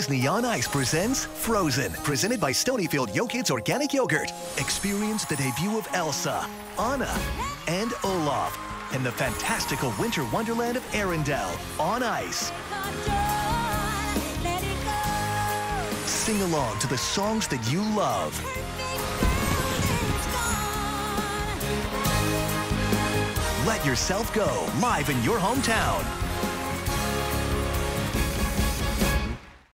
Disney on Ice presents Frozen, presented by Stonyfield Yo-Kids Organic Yogurt. Experience the debut of Elsa, Anna, and Olaf in the fantastical winter wonderland of Arendelle on ice. Sing along to the songs that you love. Let yourself go live in your hometown.